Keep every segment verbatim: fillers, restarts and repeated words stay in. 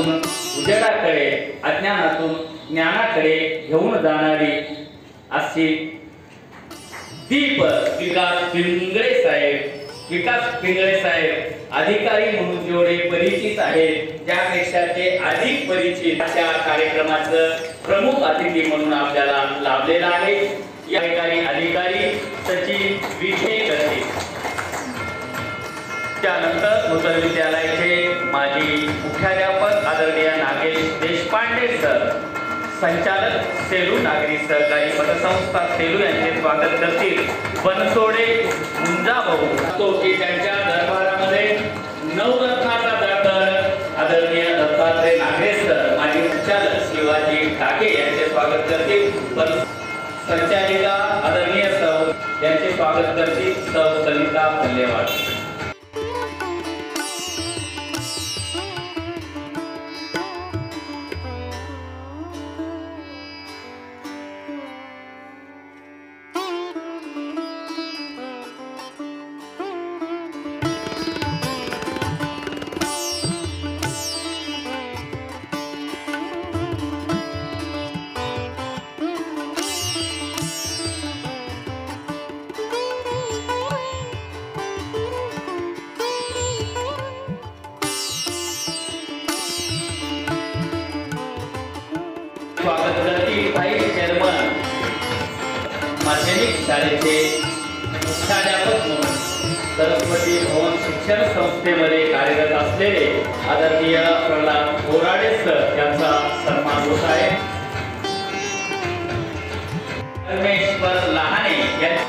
अज्ञानातून उजेडाकडे, अज्ञानातून ज्ञानाकडे घेऊन जाणारी अशी दीप विकास पिंगळे साहेब विकास पिंगळे साहेब अधिकारी म्हणून जेवढे परिचित आहेत त्यापेक्षा ते अधिक परिचित अशा कार्यक्रमाचं प्रमुख अतिथी म्हणून आपल्याला लाभलेला आहे। या ठिकाणी अधिकारी सचिन विखे करते। त्यानंतर नूतन विद्यालयाचे माजी मुख्याध्यापक आदरणीय नागेश देशपांडे सर, संचालक सेलू नागरी सहकारी पतसंस्था सेलू यांचे स्वागत करतील। बनसोडे मुंजा भाऊ तो की त्यांच्या दरबारामध्ये नवरत्नाचा दरबार आदरणीय दत्तात्रय नागरे सर, माजी संचालक शिवाजी टाके यांचे स्वागत करतील। संचालिका आदरणीय सौ यांचे स्वागत करतील सौ सविता मल्लेवाड। स्वागत करतील व्हाईस चेअरमन माध्यमिक शाळेचे मुख्याध्यापक म्हणून सरस्वती भवन शिक्षण संस्थेमध्ये कार्यरत असलेले आदरणीय प्रल्हाद बोराडे सर यांचा सन्मान होत आहे। परमेश्वर लहाने यांचे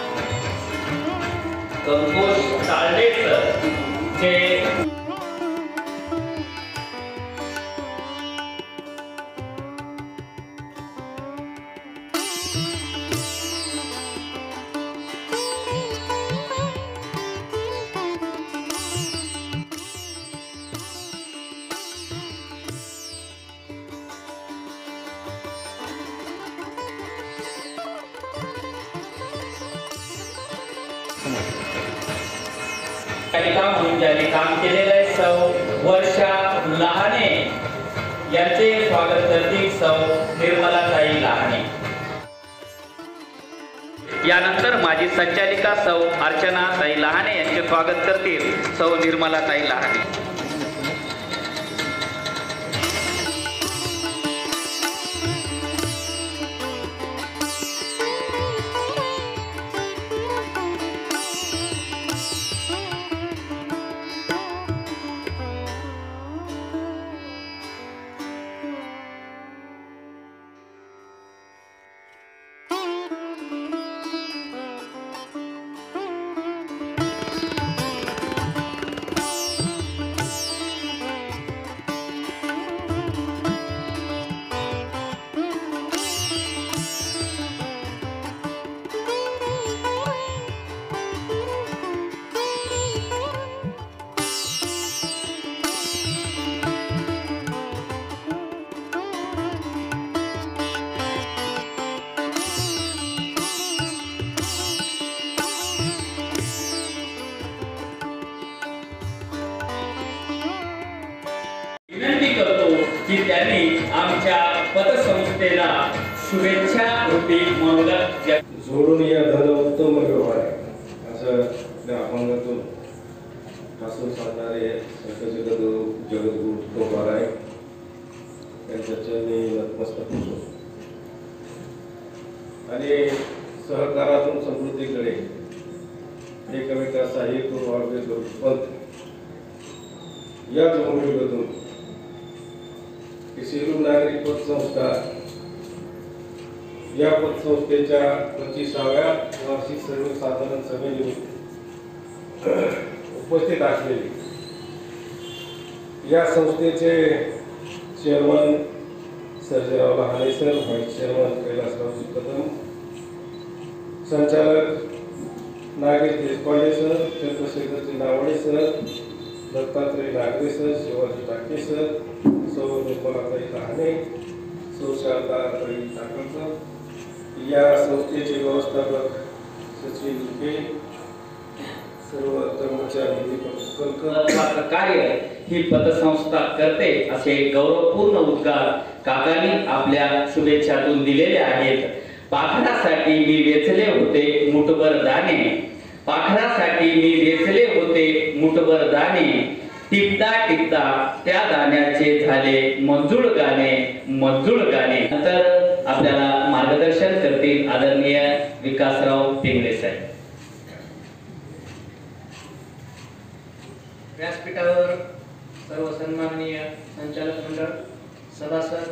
संतोष ताळडे सर जे म्हणून ज्यांनी काम केलेलं आहे सौ वर्षा लहाने यांचे स्वागत करतील सौ निर्मलाताई लहाने। यानंतर माजी संचालिका सौ अर्चना ताई लहाने यांचे स्वागत करतील सौ निर्मलाताई लहाने। विनंती करतो की त्यांनी आमच्या पतसंस्थेला शुभेच्छा रूपी मनोगत जोडून या धन उत्तम व्यवहार असं अपंगातून हसून सांगणारे संत जगद्गुरु जगद्गुरु तुकोबार आहे त्यांच्या चरणी नतमस्तक होतो आणि सहकारातून समृद्धीकडे एकमेका सहाय्य करून आगे पंथ याच भूमिकेतून सेलू नागरी पतसंस्था या पतसंस्थेच्या पंचवीसाव्या वार्षिक सर्वसाधारण सभेनिमित्त उपस्थित असलेले या संस्थेचे chairman Sarjerao Lahane sir, vice chairman Kailasraoji Kadam, संचालक Nagesh Deshpande sir, Chandrashekharji Navde sir, Dattatray Nagre sir, Shivaji Take sir, सौ निर्मलाताई लहाने, सौ शारदाताई ठाकरकर, या संस्थेचे व्यवस्थापक सचिन विखे, सर्व कर्मचारी चर्चा निधी कणकर महत्त्वाचं कार्य ही पतसंस्था करते असे गौरवपूर्ण उद्गार काकांनी आपल्या शुभेच्छातून दिलेले आहेत. पाखरासाठी मी वेचले होते मुठभर दाणे, पाखरासाठी मी वेचले होते मुठभर दाणे, टिपता टिपता त्या दाण्याचे झाले मंजूळ गाणे, मंजूळ गाणे. नंतर आपल्याला मार्गदर्शन करतील आदरणीय विकासराव पिंगळे साहेब. व्यासपीठावर सर्व सन्माननीय संचालक मंडळ, सभासद,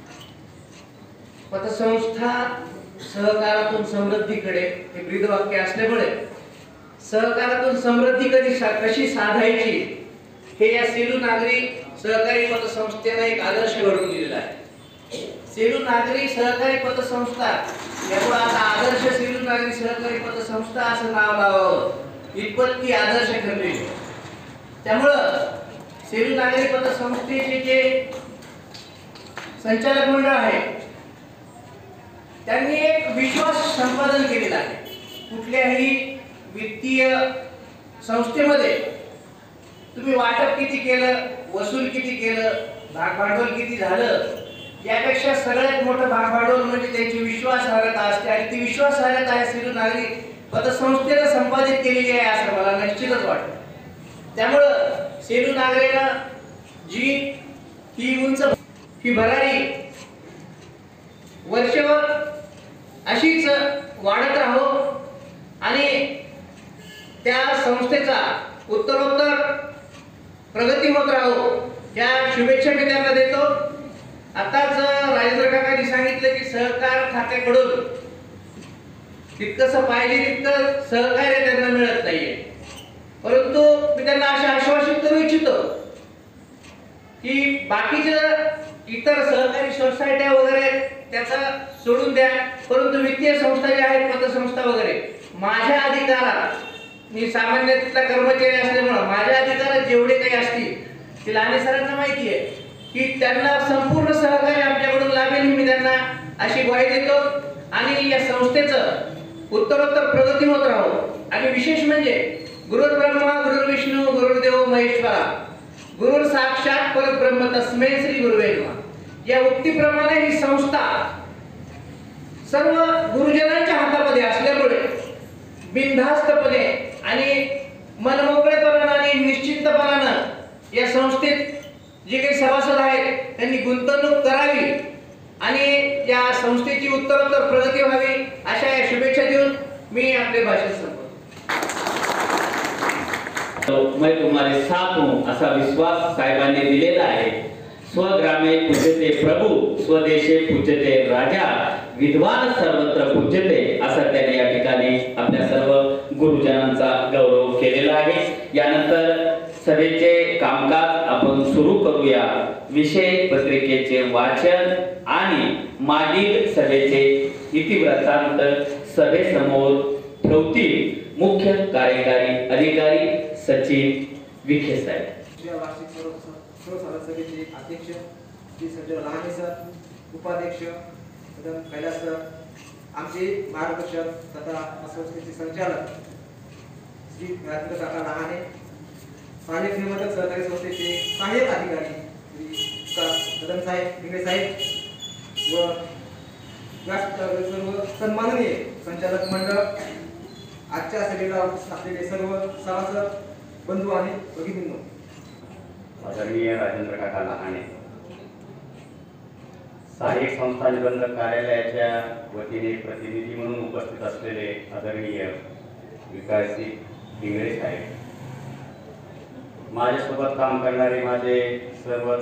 पतसंस्था सहकारातून समृद्धीकडे हे ब्रीदवाक्य असल्यामुळे सहकारातून समृद्धी कधी सा, कशी साधायची हे या सेलू नागरी सहकारी पतसंस्थेने एक आदर्श घडवून दिलेला आहे. सेलू नागरी सहकारी पतसंस्था यामुळे आता आदर्श सेलू नागरी सहकारी पतसंस्था असं नाव लावावं इतपत ती आदर्श ठरली. त्यामुळं सेलू नागरी पतसंस्थेचे जे संचालक मंडळ आहे त्यांनी एक विश्वास संपादन केलेला आहे. कुठल्याही वित्तीय संस्थेमध्ये तुम्ही वाटप किती केलं, वसूल किती केलं, भागभांडवल किती झालं, यापेक्षा सगळ्यात मोठं भागभांडवल म्हणजे त्यांची विश्वासार्हता असते आणि ती विश्वासार्हता आहे सेलू नागरी पतसंस्थेने संपादित केलेली आहे असं मला निश्चितच वाटतं. त्यामुळं सेलू नागरेला जी ही उंच ही भरारी वर्षभर अशीच वाढत राहो आणि त्या संस्थेचा उत्तरोत्तर प्रगती होत राहो या शुभेच्छा मी त्यांना देतो. आताच राजेंद्र काकांनी सांगितलं की सहकार खात्याकडून तितकंसं पाहिजे तितकं सहकार्य त्यांना मिळत नाहीये, परंतु मी त्यांना असे आश्वासित करू इच्छितो की बाकीच्या इतर सहकारी सोसायट्या वगैरे त्याचा सोडून द्या, परंतु वित्तीय संस्था ज्या आहेत पतसंस्था वगैरे माझ्या अधिकारात मी सामान्य तिथला कर्मचारी असल्यामुळे माझ्या अधिकारात जेवढे काही असतील ते लांडे सरांना माहिती आहे की त्यांना संपूर्ण सहकार्य आमच्याकडून लाभेल मी त्यांना अशी ग्वाही देतो आणि या संस्थेचं उत्तरोत्तर प्रगती होत राहो. आणि विशेष म्हणजे गुरुर्ब्रह्मा गुरुर्विष्णू गुरुर्देव महेश्वरा गुरुर साक्षात परब्रह्म तस्मै श्री गुरुवे नमः या उक्तीप्रमाणे ही संस्था सर्व गुरुजनांच्या हातामध्ये असल्यामुळे बिनधास्तपणे आणि मनमोकळेपणाने आणि निश्चिंतपणाने या संस्थेत जे काही सभासद आहेत त्यांनी गुंतवणूक करावी आणि या संस्थेची उत्तरोत्तर प्रगती व्हावी अशा या शुभेच्छा देऊन मी आपले भाषण संपवतो. मैं तुम्हारे साथ हूं असा विश्वास साहेबांनी दिलेला आहे. स्वग्रामे पूजते प्रभू, स्वदेशे पूजते राजा, विद्वान सर्वत्र पूजते असं त्यांनी या ठिकाणी आपल्या सर्व गुरुजनांचा गौरव केलेला आहे. यानंतर सभेचे कामकाज आपण सुरू करूया. विषय पत्रिकेचे वाचन आणि मागील सभेचे इतिवृत्तांत सभेसमोर ठेवतील मुख्य कार्यकारी अधिकारी सचिन विखे साहेब. वार्षिक सर्व सर्व सभेचे अध्यक्ष श्री संजय लहाने सर, उपाध्यक्ष मदन कैलास सर, आमचे मार्गदर्शक तथा संस्थेचे संचालक श्री राजेंद्र काका लहाने, स्थानिक निवडक सहकारी संस्थेचे सहाय्यक अधिकारी श्री मदन साहेब पिंगळे साहेब व सर्व सन्माननीय संचालक मंडळ, आजच्या सभेला उपस्थित असलेले सर्व सभासद बंधू आणि भगिनींनो. आदरणीय राजेंद्र काका लहाने, सहाय्यक संस्था निबंधक कार्यालयाच्या वतीने प्रतिनिधी म्हणून उपस्थित असलेले आदरणीय विकासजी पिंगळे साहेब, माझ्यासोबत काम करणारे माझे सर्वच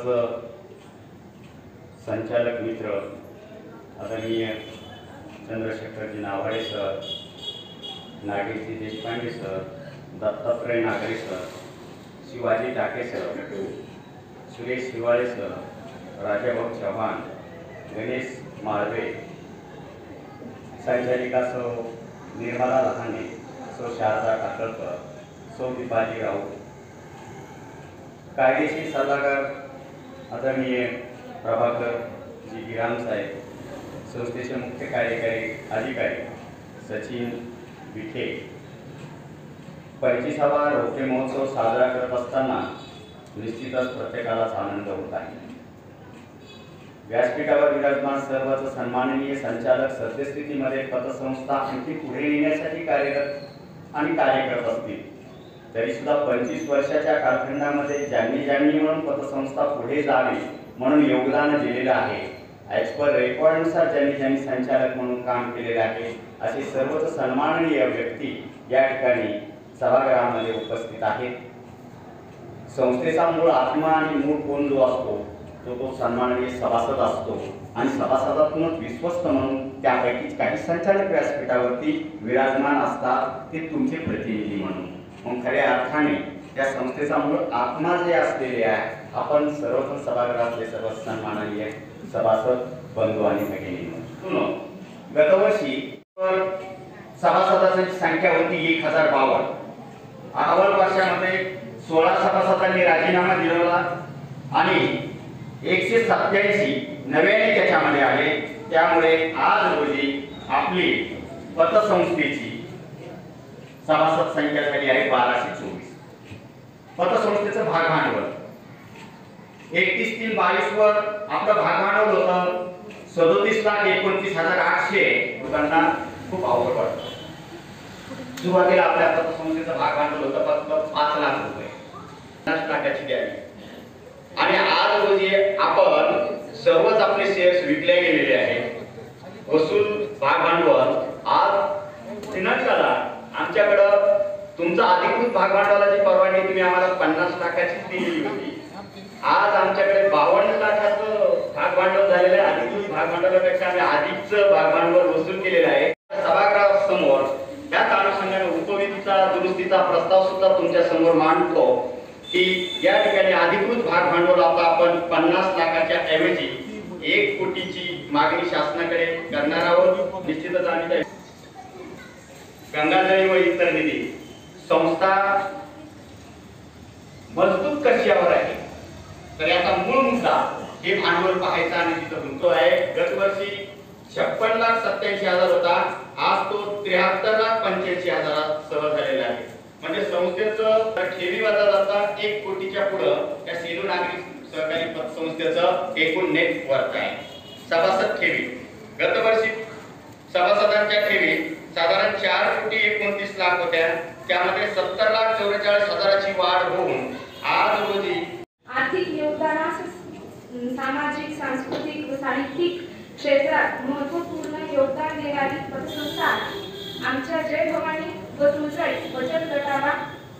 संचालक मित्र आदरणीय Chandrashekharji Navade sir, Nageshji Deshpande sir, Dattatray Nagre sir, Shivaji Take sir, Suresh Hiwale sir, Rajabhau Chavan, Ganesh Malve, संचालिका सौ निर्मला लहाने, सौ शारदा काकळकर, सौ दीपाजी राऊत, कायदेशीर सल्लागार आदरणीय प्रभाकर जी गिराम साहेब, संस्थेचे मुख्य कार्यकारी अधिकारी सचिन विखे, पंचवीसावा रोखे महोत्सव साजरा करत असताना निश्चितच प्रत्येकालाच आनंद होत आहे. व्यासपीठावर विराजमान सर्वच सन्माननीय संचालक सद्यस्थितीमध्ये पतसंस्था आणखी पुढे नेण्यासाठी कार्यरत आणि कार्य करत असतील तरी सुद्धा पंचवीस वर्षाच्या कालखंडामध्ये ज्यांनी ज्यांनी म्हणून पतसंस्था पुढे जावी म्हणून योगदान दिलेलं आहे, ॲज पर रेकॉर्डनुसार ज्यांनी ज्यांनी संचालक म्हणून काम केलेले आहे असे सर्वच सन्माननीय व्यक्ती या ठिकाणी सभागृहामध्ये उपस्थित आहेत. संस्थेचा मूळ आत्मा आणि मूळ कोण जो असतो तो तो सन्माननीय सभासद असतो आणि सभासदातूनच विश्वस्त म्हणून त्यापैकी काही संचालक व्यासपीठावरती विराजमान असतात, ते तुमचे प्रतिनिधी म्हणून. मग खऱ्या अर्थाने त्या संस्थेचा मूळ आत्मा जे असलेले आहे, आपण सर्वजण सभागृहातले सर्व सन्माननीय सभासद बंधू आणि भगिनी, गतवर्षी सभासदांची संख्या होती एक हजार बावन्न. अव्वल वर्षामध्ये सोळा सभासदांनी राजीनामा दिला आणि एकशे सत्याऐंशी नव्याने त्याच्यामध्ये आले. त्यामुळे आज रोजी आपली पतसंस्थेची सभासद संख्या झाली आहे बाराशे चोवीस. पतसंस्थेचं भाग भांडवल एकतीस तीन बावीस वर आपलं भाग भांडवल होतं सदोतीस लाख एकोणतीस हजार आठशे. दुकानदार खूप अवघड पडतं. सुरुवातीला आपल्या पतसंस्थेचं भाग भांडवल होतं फक्त पाच लाख रुपये, पन्नास लाखाची द्यावी. आणि आज रोजी आपण सर्वच आपले शेअर्स विकले गेलेले आहेत. वसूल भाग भांडवल आज दिनांकाला आमच्याकडं तुमचं अधिकृत भाग भांडवलाची परवानगी तुम्ही आम्हाला पन्नास लाखाची दिलेली होती. आज आमच्याकडे बावन्न लाखाचं भाग भांडवल झालेलं आहे. अधिकृत भाग भांडवलापेक्षा आम्ही अधिकचं भाग भांडवल वसूल केलेलं आहे. सभागृहासमोर त्याच अनुषंगाने उपविधीचा दुरुस्तीचा प्रस्ताव सुद्धा तुमच्या समोर मांडतो की या ठिकाणी अधिकृत भाग भांडवल आता आपण पन्नास लाखाच्या ऐवजी एक कोटीची मागणी शासनाकडे करणार आहोत. निश्चितच आम्ही त्या गंगाजळी व इतर निधी संस्था मजबूत कशावर आहे तर याचा मूळ मुद्दा हे भांडवल पाहायचा आणि तिथं गुंतो आहे. गतवर्षी छप्पन लाख सत्याऐंशी हजार होता, आज तो त्र्याहत्तर लाख पंच्याऐंशी हजारात सहज झालेला आहे. म्हणजे संस्थेचं ठेवी वजा जाता एक कोटीच्या पुढं या सेलू नागरी सहकारी पतसंस्थेचं एकूण नेट वर्थ आहे. सभासद ठेवी गतवर्षी सभासदांच्या ठेवी साधारण चार कोटी एकोणतीस लाख होत्या, त्यामध्ये सत्तर लाख चौवेचाळीस हजाराची वाढ होऊन आज रोजी आर्थिक योगदानास सामाजिक सांस्कृतिक व साहित्यिक क्षेत्रात महत्वपूर्ण योगदान देणारी पतसंस्था आमच्या जय भवानी व तुळजाई बचत गटाला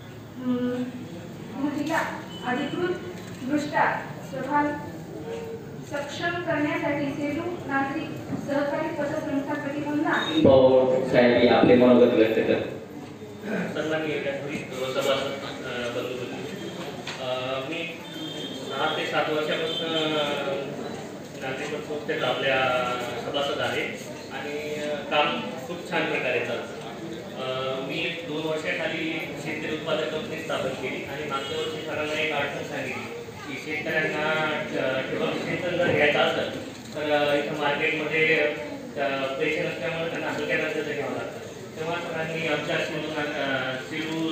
महिला अधिकृत दृष्ट्या सभा सक्षम करण्यासाठी सेलू नागरी सहकारी पतसंस्था कटिबंध साहेब आपले मनोगत व्यक्त करतात. सन्माननीय सभासद बंधू, मी सहा ते सात वर्षापासून नागरी पतसंस्थेत आपल्या सभासद आहे आणि काम खूप छान प्रकारे चालतं. मी दोन वर्षाखाली शेतकरी उत्पादक कंपनी स्थापन केली आणि मागच्या वर्षी सरांना एक अडचण सांगितली की शेतकऱ्यांना ठिबक सिंचन जर घ्यायचं असेल तर इथं मार्केटमध्ये पैसे नसल्यामुळे त्यांना हलक्या दर्जाचं घ्यावं लागतं. तेव्हा सरांनी आमच्या सेलू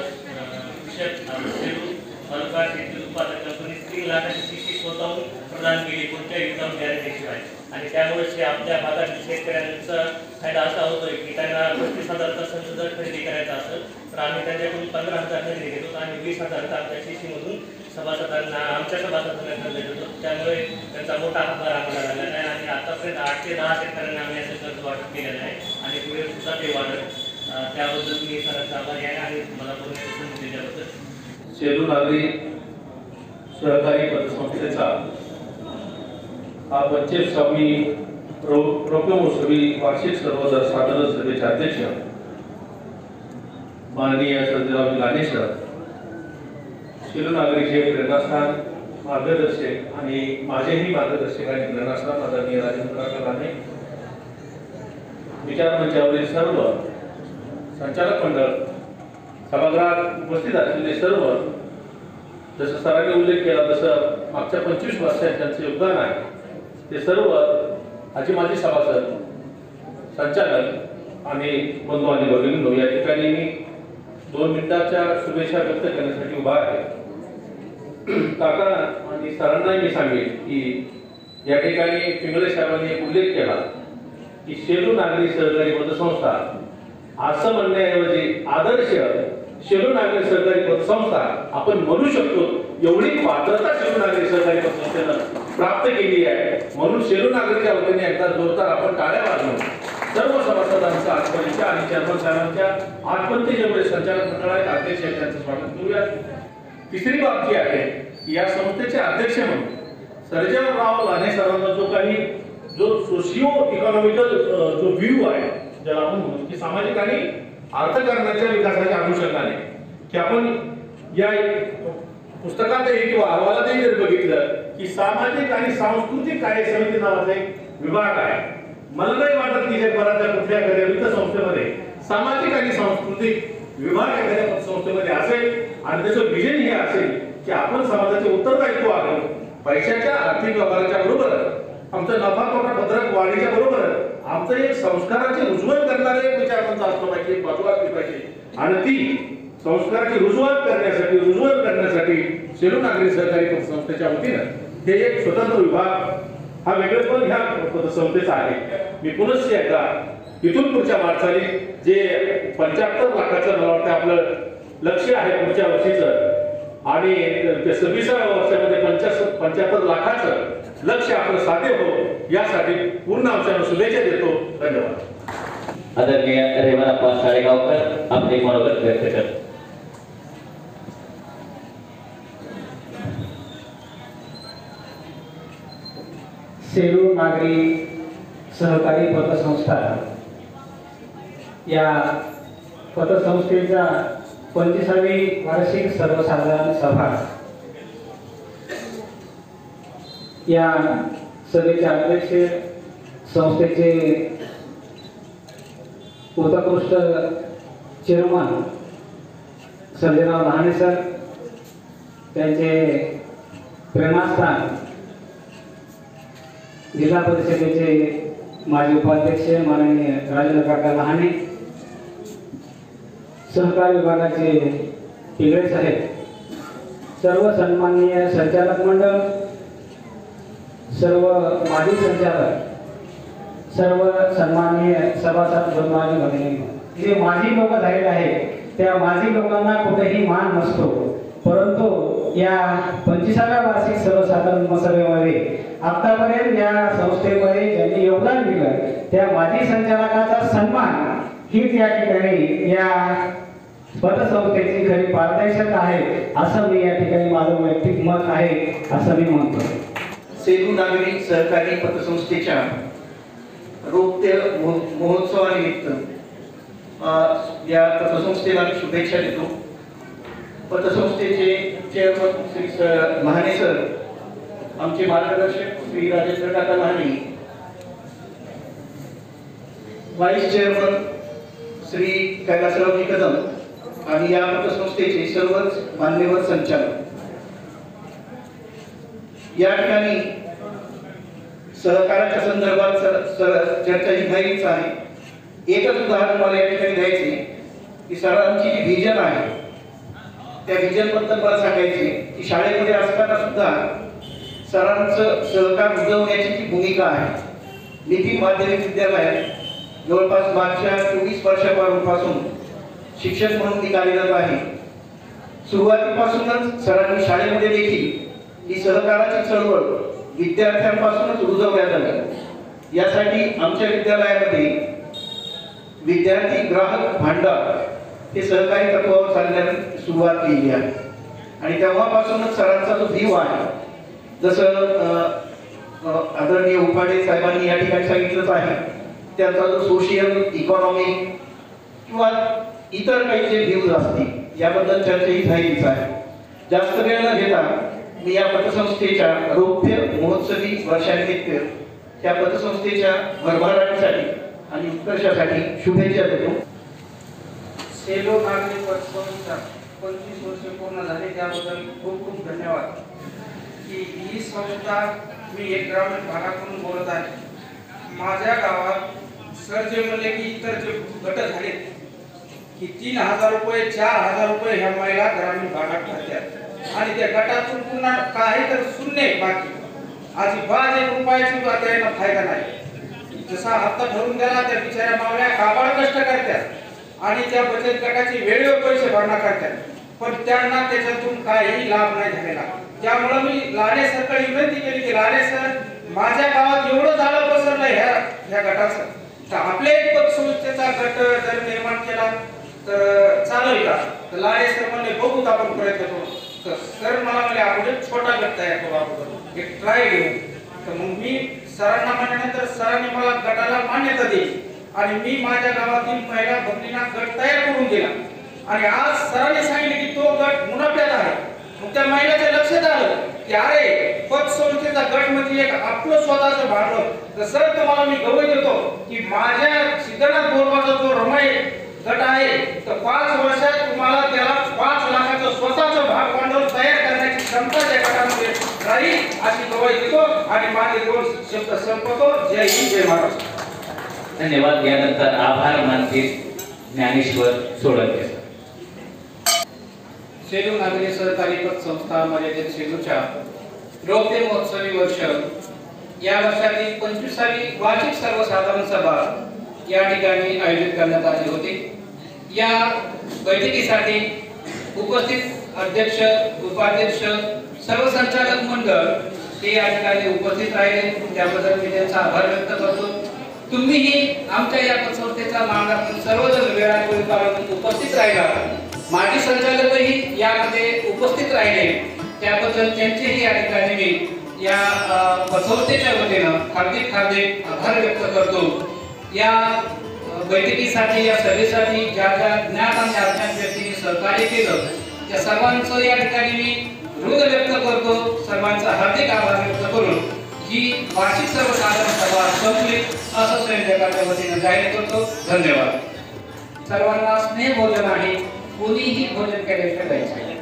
सेलू तालुका शेतकरी उत्पादक कंपनी तीन लाखाची शिशी स्वतःहून प्रदान केली कोणत्याही विदाऊट गॅरंटीशिवाय. आणि त्यामुळे आपल्या भागातील शेतकऱ्यांचा फायदा असा होतोय की त्यांना पस्तीस हजारचा संच जर खरेदी करायचा असेल तर आम्ही त्यांच्याकडून पंधरा हजार खरेदी घेतो आणि वीस हजारचा आमच्या शिशीमधून सभासदांना आमच्या सभासदांना कर्ज देतो. त्यामुळे त्यांचा मोठा हातभार आम्हाला झालेला आहे आणि आतापर्यंत आठ ते दहा शेतकऱ्यांना आम्ही असं कर्ज वाटप केलेलं आहे आणि पुढे सुद्धा ते वाढत. त्याबद्दल मी सरांचा आभारी आहे आणि मला पूर्ण संधी दिल्याबद्दल. सेलू नागरी सहकारी पतसंस्थेचा हा पंचवीसावी रौप्य महोत्सवी वार्षिक सर्वोदर साधारण सभेचे अध्यक्ष माननीय सर्जेराव लाने सर, सेलू नागरीचे प्रेरणास्थान मार्गदर्शक आणि माझेही मार्गदर्शक आणि प्रेरणास्थान आदरणीय राजेंद्र लाने, विचार मंचावरील सर्व संचालक मंडळ, सभागृहात उपस्थित असलेले सर्व, जसं सरांनी उल्लेख केला तसं मागच्या पंचवीस वर्षात त्यांचे योगदान आहे ते सर्व आजी माजी सभासद, संचालक आणि बंधू आणि भगिनींनो, या ठिकाणी मी दोन मिनिटाच्या शुभेच्छा व्यक्त करण्यासाठी उभा आहे. काका आणि सरांनाही मी सांगेन की या ठिकाणी पिंगळे साहेबांनी एक उल्लेख केला की शेलू नागरी सहकारी पतसंस्था असं म्हणण्याऐवजी आदर्श शेलू नागरी सहकारी पतसंस्था आपण म्हणू शकतो. एवढी पात्रता शेलू नागरी सहकारी पतसंस्थेनं प्राप्त केली आहे. म्हणून शेलू नागरीच्या वतीने एकदा जोरदार आपण टाळ्या वाजवून सर्व सभासदांचा आजपर्यंतच्या आणि चेअरमन साहेबांच्या आजपर्यंत जेवढे संचालक मंडळ आहेत अध्यक्ष आहेत त्यांचं स्वागत करूया. तिसरी बाब जी आहे या संस्थेचे अध्यक्ष म्हणून सर्जेराव लाने सरांचा जो काही जो सोशिओ इकॉनॉमिकल जो व्ह्यू आहे ज्याला आपण म्हणतो की सामाजिक आणि अर्थकारणाच्या विकासाच्या अनुषंगाने की आपण या पुस्तकातही किंवा अहवालातही जर बघितलं की सामाजिक आणि सांस्कृतिक कार्य समिती नावाचा एक विभाग आहे. मला नाही वाटत की जगभरातल्या कुठल्या एखाद्या वित्त संस्थेमध्ये सामाजिक आणि सांस्कृतिक विभाग एखाद्या संस्थेमध्ये असेल आणि त्याचं विजन हे असेल की आपण समाजाचे उत्तरदायित्व आहे. पैशाच्या आर्थिक व्यवहाराच्या बरोबर आमचं नफा तोटा पत्रक वाढीच्या बरोबर आमचं एक संस्काराचे रुजवण करणारे एक विचारवंत असलं पाहिजे, एक बाजू असली पाहिजे आणि ती संस्काराची रुजवण करण्यासाठी रुजवण करण्यासाठी शेलू नागरी सहकारी पतसंस्थेच्या वतीनं हे एक स्वतंत्र विभाग हा वेगळेपण ह्या पतसंस्थेचा आहे. मी पुनश्च एकदा इथून पुढच्या वाटचाली जे पंच्याहत्तर लाखाचं मला वाटतं आपलं लक्ष आहे पुढच्या वर्षीचं आणि ते सव्वीसाव्या वर्षामध्ये पंच्याहत्तर पंच्याहत्तर लाखाचं लक्ष आपलं साध्य हो यासाठी पूर्ण आमच्या शुभेच्छा देतो. धन्यवाद. आदरणीय रेवणप्पा साळेगावकर आपले मनोगत व्यक्त करतात. शेलू नागरी सहकारी पतसंस्था या पतसंस्थेचा पंचवीसावी वार्षिक सर्वसाधारण सभा या सभेचे अध्यक्ष संस्थेचे उत्कृष्ट चेअरमन सर्जेराव लहाने सर, त्यांचे प्रेमास्थान जिल्हा परिषदेचे माजी उपाध्यक्ष माननीय राजेंद्र काका लहाने, सहकार विभागाचे पिंगळे साहेब, सर्व सन्माननीय संचालक मंडळ, सर्व माजी संचालक, सर्व सन्माननीय सभासद बंधू आणि भगिनी, जे माजी लोक झालेले आहेत त्या माजी लोकांना कुठेही मान नसतो, परंतु या पंचवीसाव्या वार्षिक सर्वसाधारण सभेमध्ये आतापर्यंत या संस्थेमध्ये ज्यांनी योगदान दिलं त्या माजी संचालकाचा सन्मान हीच या ठिकाणी या पतसंस्थेची खरी पारदर्शकता आहे असं मी या ठिकाणी माझं वैयक्तिक मत आहे असं मी म्हणतो. शेलू नागरी सहकारी पतसंस्थेच्या रौप्य महोत्सवानिमित्त या पतसंस्थेला मी शुभेच्छा देतो. पतसंस्थेचे चेअरमन श्री लहाने सर, आमचे मार्गदर्शक श्री राजेंद्र काका लहाने, व्हाईस चेअरमन श्री कैलासरावजी कदम आणि या पतसंस्थेचे सर्वच मान्यवर संचालक. या ठिकाणी सहकाराच्या संदर्भात चर्चा ही घ्यायचीच आहे. एकच उदाहरण मला या ठिकाणी द्यायचे की सरांची जी व्हिजन आहे त्या व्हिजन बद्दल मला सांगायचे की शाळेमध्ये असताना सुद्धा सरांचं सहकार रुजवण्याची जी भूमिका आहे नितीन माध्यमिक विद्यालयात जवळपास मागच्या चोवीस वर्षापासून शिक्षक म्हणून मी कार्यरत आहे. सुरुवातीपासूनच सरांनी शाळेमध्ये देखील ही सहकाराची चळवळ विद्यार्थ्यांपासूनच रुजवण्यात आली. यासाठी आमच्या विद्यालयामध्ये विद्यार्थी ग्राहक भांडार हे सहकारी तत्वावर चालण्यास सुरुवात केली आहे आणि तेव्हापासूनच सरांचा जो व्ह्यू आहे जसं आदरणीय उपाडे साहेबांनी या ठिकाणी सांगितलंच आहे त्यांचा जो सोशियल इकॉनॉमिक किंवा इतर काही जे व्ह्यूज असतील याबद्दल चर्चा ही झालीच आहे. जास्त वेळ न घेता मी या पतसंस्थेच्या रौप्य महोत्सवी वर्षानिमित्त त्या पतसंस्थेच्या भरभराटीसाठी आणि उत्कर्षासाठी शुभेच्छा देतो. शेलू नागरी पतसंस्था पंचवीस वर्ष पूर्ण झाले त्याबद्दल खूप खूप धन्यवाद. की ही संस्था मी एक ग्रामीण भागातून बोलत आहे. माझ्या गावात सर जे म्हणले की इतर जे गट झाले की तीन हजार रुपये चार हजार रुपये ह्या महिला ग्रामीण भागात ठरतात आणि त्या गटातून पुन्हा काही तर शून्य बाकी अजिबात एक रुपयाची त्यांना फायदा नाही. जसा हप्ता ठरवून दिला त्या बिचाऱ्या मावल्या काबाड कष्ट करतात आणि त्या बचत गटाची वेळेवर पैसे भरणा करतात, पण त्यांना त्याच्यातून काही लाभ नाही झालेला. त्यामुळे मी लाडे सरकडे विनंती केली की लाडे सर, माझ्या गावात एवढं जाळं पसरलं ह्या ह्या गटाचं, तर आपल्या एक पतसंस्थेचा गट जर निर्माण केला तर चालेल का? तर लाडे सर म्हणले बघूत आपण प्रयत्न करू. तर सर मला म्हणले आपण एक छोटा गट तयार करू, आपण एक ट्राय घेऊ. तर मग मी सरांना म्हणल्यानंतर सरांनी मला गटाला मान्यता दिली आणि मी माझ्या गावातील महिला भगिनींना गट तयार करून दिला आणि आज सरांनी सांगितले की तो गट मुनाफ्यात आहे. मग त्या महिलाच्या लक्षात आलं की अरे पतसंस्थेचा गट म्हणजे एक आपलं स्वतःचं भांडवल. तर सर तुम्हाला मी गवई देतो की माझ्या सिद्धनाथ बोरबाचा जो रमाई गट आहे तर पाच वर्षात तुम्हाला त्याला पाच लाखाचं स्वतःचं भाग भांडवल तयार करण्याची क्षमता त्या गटामध्ये राहील अशी गवई देतो आणि माझे दोन शब्द संपवतो. जय हिंद, जय महाराष्ट्र. धन्यवाद. यानंतर आभार मानतील ज्ञानेश्वर सोळंके. सेलू नागरी सहकारी पतसंस्था मर्यादित सेलूच्या रौप्य महोत्सवी वर्ष या वर्षातील पंचवीसावी वार्षिक सर्वसाधारण सभा या ठिकाणी आयोजित करण्यात आली होती. या बैठकीसाठी उपस्थित अध्यक्ष, उपाध्यक्ष, सर्व संचालक मंडळ हे या ठिकाणी उपस्थित राहिले, त्याबद्दल मी त्यांचा आभार व्यक्त करतो. तुम्हीही आमच्या या पतसंस्थेचा मान राखून सर्वजण वेळापैकी पाळून उपस्थित राहिला. माजी संचालकही यामध्ये उपस्थित राहिले, त्याबद्दल त्यांचेही या ठिकाणी मी या पतसंस्थेच्या वतीनं हार्दिक हार्दिक आभार व्यक्त करतो. या बैठकीसाठी, या सभेसाठी ज्या ज्या ज्ञात आणि अज्ञात व्यक्तींनी सहकार्य केलं त्या सर्वांचं या ठिकाणी मी हृदय व्यक्त करतो. सर्वांचा हार्दिक आभार व्यक्त करून ही वार्षिक सर्वसाधारण सभा संपली असं संयोजकांच्या वतीनं जाहीर करतो. धन्यवाद. सर्वांना स्नेह भोजन आहे, कोणीही भोजन केल्याशिवाय जायचं.